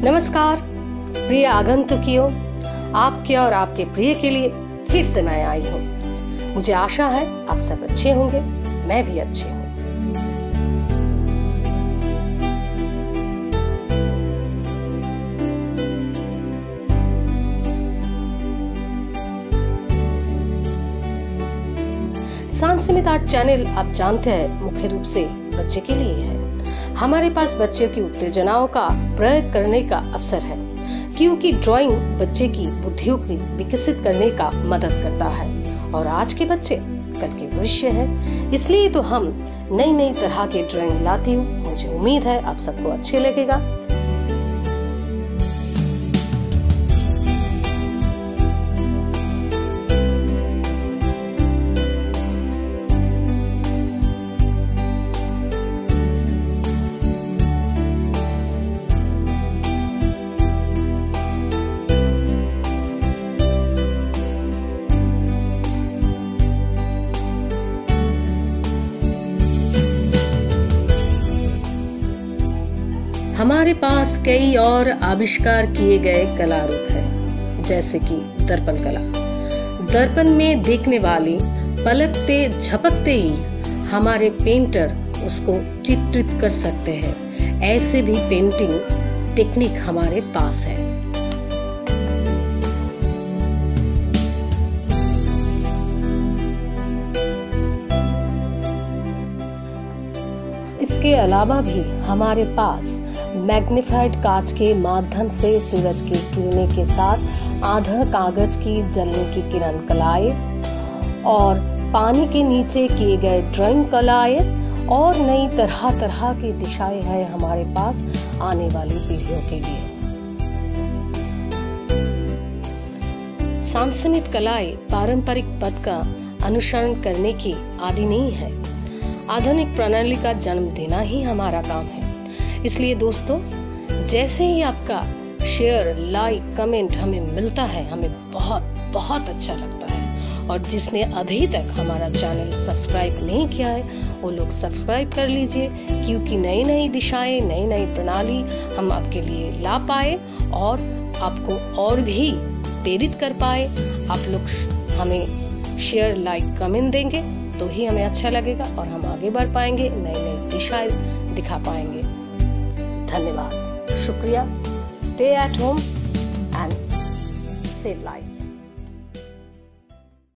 नमस्कार प्रिय आगंतुकियों, आपके और आपके प्रिय के लिए फिर से मैं आई हूँ। मुझे आशा है आप सब अच्छे होंगे, मैं भी अच्छी हूँ। सांस्कृतिक आर्ट चैनल आप जानते हैं मुख्य रूप से बच्चे के लिए है। हमारे पास बच्चों की उत्तेजनाओं का प्रयोग करने का अवसर है, क्योंकि ड्राइंग बच्चे की बुद्धियों को विकसित करने का मदद करता है और आज के बच्चे कल के भविष्य है। इसलिए तो हम नई नई तरह के ड्राइंग लाती हूँ। मुझे उम्मीद है आप सबको अच्छे लगेगा। हमारे पास कई और आविष्कार किए गए कला रूप हैं, जैसे कि दर्पण कला। दर्पण में देखने वाली पलकते झपकते ही हमारे पेंटर उसको चित्रित कर सकते हैं। ऐसे भी पेंटिंग टेक्निक हमारे पास है। इसके अलावा भी हमारे पास मैग्नीफाइड कांच के माध्यम से सूरज की किरणें के साथ आधा कागज की जलने की किरण कलाएं और पानी के नीचे किए गए ड्राइंग कलाएं और नई तरह तरह की दिशाएं हैं हमारे पास आने वाली पीढ़ियों के लिए। सांस्कृतिक कलाएं पारंपरिक पद का अनुसरण करने की आदि नहीं है। आधुनिक प्रणाली का जन्म देना ही हमारा काम है। इसलिए दोस्तों, जैसे ही आपका शेयर, लाइक, कमेंट हमें मिलता है, हमें बहुत बहुत अच्छा लगता है। और जिसने अभी तक हमारा चैनल सब्सक्राइब नहीं किया है वो लोग सब्सक्राइब कर लीजिए, क्योंकि नई नई दिशाएं, नई नई प्रणाली हम आपके लिए ला पाए और आपको और भी प्रेरित कर पाए। आप लोग हमें शेयर, लाइक, कमेंट देंगे तो ही हमें अच्छा लगेगा और हम आगे बढ़ पाएंगे, नई नई दिशाएं दिखा पाएंगे। धन्यवाद, शुक्रिया। Stay at home and save life.